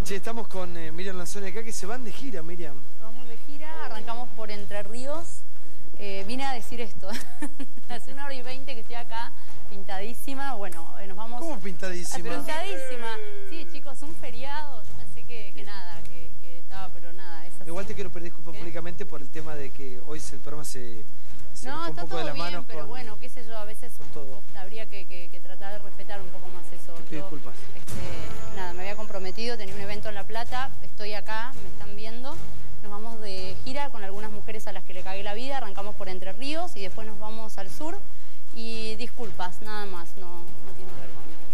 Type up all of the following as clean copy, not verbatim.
Sí, estamos con Miriam Lanzoni acá, que se van de gira, Miriam. Vamos de gira, arrancamos por Entre Ríos. Vine a decir esto. Hace 1 hora y 20 que estoy acá, pintadísima. Bueno, nos vamos... ¿Cómo pintadísima? Pintadísima. Sí, chicos, un feriado. Yo pensé que nada, que estaba, pero nada. Es así. Igual te quiero pedir disculpas públicamente por el tema de que hoy el programa se fue un poco de las manos. Pero bueno, qué sé yo, a veces habría que tratar de respetar un poco más eso. Te pido disculpas. Nada, me había comprometido, tenía un evento en La Plata, estoy acá, me están viendo. Nos vamos de gira con algunas mujeres a las que le cagué la vida, arrancamos por Entre Ríos y después nos vamos al sur. Y disculpas, nada más, no tiene que ver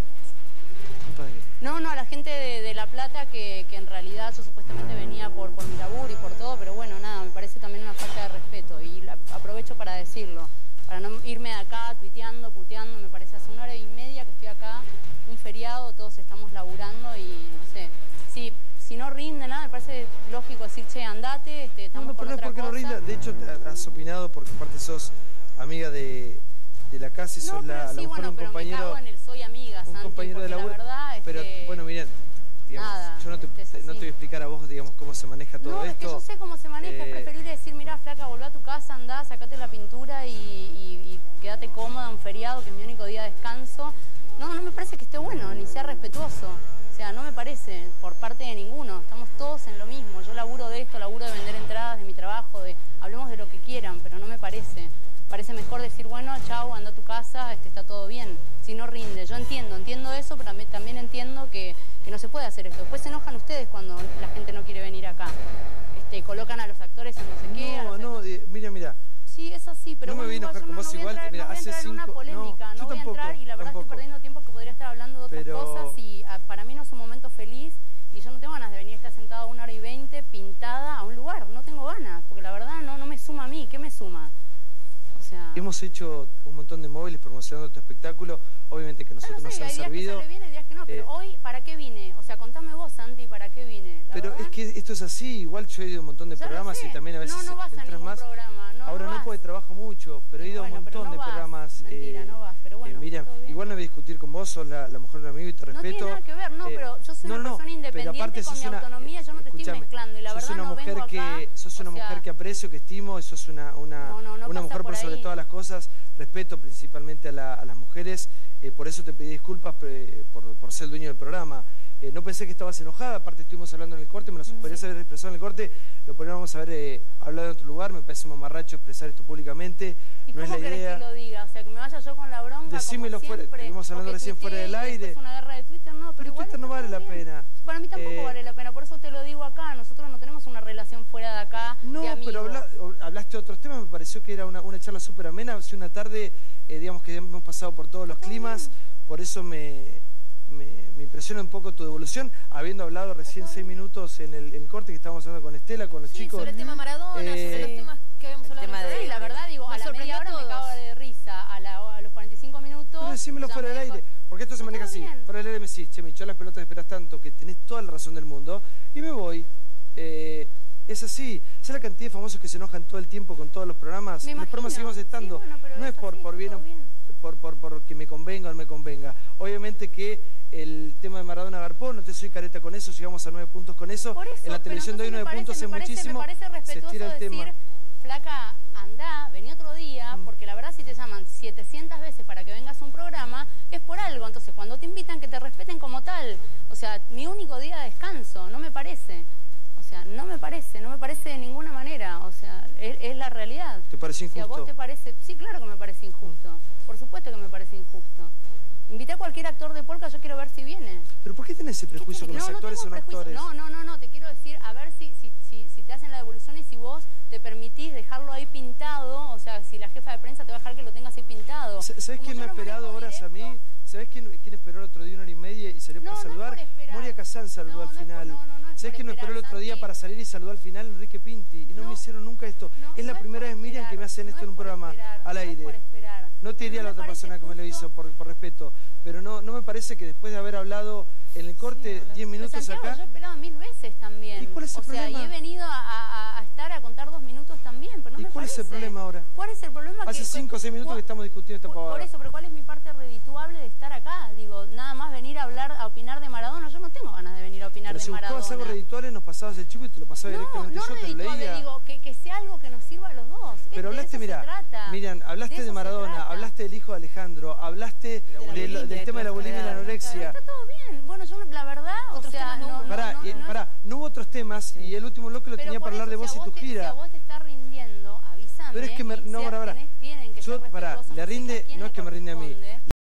conmigo. No, a la gente de La Plata que en realidad yo supuestamente venía por mi laburo y por todo, pero bueno, nada, me parece también una falta de respeto y aprovecho para decirlo, para no irme de acá tuiteando, puteando. Me parece hace 1 hora y media que estoy acá, un feriado, todos estamos laburando y no sé, si no rinde nada, me parece lógico decir, che, andate, estamos con otra cosa. No rinde, de hecho has opinado porque aparte sos amiga de la casa y sos la mujer de un compañero. Me cago en el soy amiga, un Santi, compañero de laburo. La verdad es pero bueno, Miriam, digamos, nada, yo no te voy a explicar a vos, digamos, cómo se maneja todo esto. No, es que yo sé cómo se maneja, es preferible decir, mirá, flaca, volvé a tu casa, andá, sacate la pintura y quédate cómoda, un feriado, que es mi único día de descanso. No me parece que esté bueno, ni sea respetuoso. O sea, no me parece, por parte de ninguno. Estamos todos en lo mismo. Yo laburo de esto, laburo de vender entradas, de mi trabajo, hablemos de lo que quieran, pero no me parece. Parece mejor decir, bueno, chau, anda a tu casa, está todo bien. Si no rinde, yo entiendo eso, pero también entiendo que no se puede hacer esto. Después se enojan ustedes cuando la gente no quiere venir acá. Colocan a los actores en no sé qué. Mira. Sí, es así, pero no me voy a enojar con vos igual. Mira, hace 5... una polémica, no voy a entrar y la verdad estoy perdiendo tiempo que podría estar hablando de otras cosas y para mí no es un momento feliz y yo no tengo ganas de venir a estar sentada 1 hora y 20 pintada a un lugar, no tengo ganas, porque la verdad no me suma a mí. ¿Qué me suma? O sea... Hemos hecho un montón de móviles promocionando tu espectáculo, obviamente que nosotros nos han servido. Hay días que sale bien, hay días que no, pero hoy, ¿para qué vine? O sea, contame vos, Santi, ¿para qué vine? Pero es que esto es así, igual yo he ido a un montón de programas y también a veces no vas a ningún programa. Ahora no porque trabajo mucho, pero he ido a un montón de programas. Mentira, no vas, pero bueno. Miriam, igual no voy a discutir con vos, sos la mujer de un amigo y te respeto. No tiene nada que ver, pero yo soy una persona independiente con mi autonomía, yo no te estoy mezclando y la verdad no vengo acá. Sos una mujer que aprecio, que estimo, y sos una mujer por sobre todas las cosas. Respeto principalmente a las mujeres, por eso te pedí disculpas por ser el dueño del programa. No pensé que estabas enojada, aparte estuvimos hablando en el corte, me lo podrías haber expresado en el corte, lo podríamos haber hablado en otro lugar, me parece un mamarracho expresar esto públicamente. ¿Y no cómo querés que lo diga? O sea, que me vaya yo con la bronca. Decímelo fuera, estuvimos hablando recién fuera del aire. Es una guerra de Twitter, no, pero igual Twitter no vale la pena. Para mí tampoco vale la pena, por eso te lo digo acá, nosotros no tenemos una relación fuera de acá. No, de amigos. pero hablaste de otros temas, me pareció que era una charla súper amena, hace una tarde, digamos que hemos pasado por todos los climas, por eso me impresiona un poco tu devolución, habiendo hablado recién 6 minuros en el corte que estábamos hablando con Estela, con los chicos. Sobre el tema Maradona, sobre los temas que habíamos hablado de la verdad, digo, a la media hora me cago de risa, a los 45 minutos... Pero decímelo fuera del aire, porque esto se maneja así. Fuera del aire me decís, che, me echó las pelotas, esperás tanto, que tenés toda la razón del mundo, y me voy. Es así. ¿Sabes la cantidad de famosos que se enojan todo el tiempo con todos los programas? Los programas seguimos estando. Sí, bueno, no es por bien por que me convenga o no me convenga. Obviamente que el tema de Maradona garpó, no te soy careta con eso, llegamos a 9 puntos con eso. En la televisión de hoy 9 puntos es muchísimo. Me parece respetuoso decir, flaca, andá, vení otro día, porque la verdad si te llaman 700 veces para que vengas a un programa, es por algo. Entonces cuando te invitan que te respeten como tal. O sea, mi único día de descanso, no me parece. O sea, no me parece de ninguna manera. O sea, es la realidad. ¿Te parece injusto? Si a vos te parece... Sí, claro que me parece injusto. Por supuesto que me parece injusto. Invité a cualquier actor de polka, yo quiero ver si viene. ¿Pero por qué tenés ese prejuicio con los actores son actores? No, te quiero decir, a ver si te hacen la devolución y si vos te permitís dejarlo ahí pintado, o sea, si la jefa de prensa te va a dejar que lo tengas ahí pintado. ¿Sabés quién me ha esperado horas a mí? ¿Sabés quién esperó el otro día 1 hora y media y salió para saludar? Moria Kazan saludó al final. ¿Sabés quién me esperó el otro día para salir y saludó al final? Enrique Pinti. Y no me hicieron nunca esto. Es la primera vez, Miriam, que me hacen esto en un programa al aire. No te diría a la otra persona que me lo hizo por respeto, pero no me parece que después de haber hablado en el corte 10 minutos acá... Yo he esperado 1000 veces también. ¿Y cuál es el problema? Y he venido a estar a contar 2 minutos también, pero no me parece. ¿Y cuál es el problema ahora? ¿Cuál es el problema? Hace 5 o 6 minutos que estamos discutiendo esta pavada. Por eso, pero ¿cuál es mi parte redituable de estar acá? Digo, nada más venir a hablar, a opinar de Maradona. Yo no tengo ganas de venir a opinar de si buscabas algo redituable, nos pasabas el chivo y te lo pasaba directamente yo, te lo leía. Digo, que sea algo que nos sirva a los dos. Pero hablaste, mira, Miriam, hablaste de Maradona, hablaste del hijo de Alejandro, hablaste del tema de la bulimia y la anorexia. Está todo bien. Bueno, yo la verdad, o sea, no hubo otros temas y el último bloque lo tenía para hablar de vos y tu gira. Si a vos te está rindiendo, avísame. Pero es que le rinde, no es que me rinde a mí.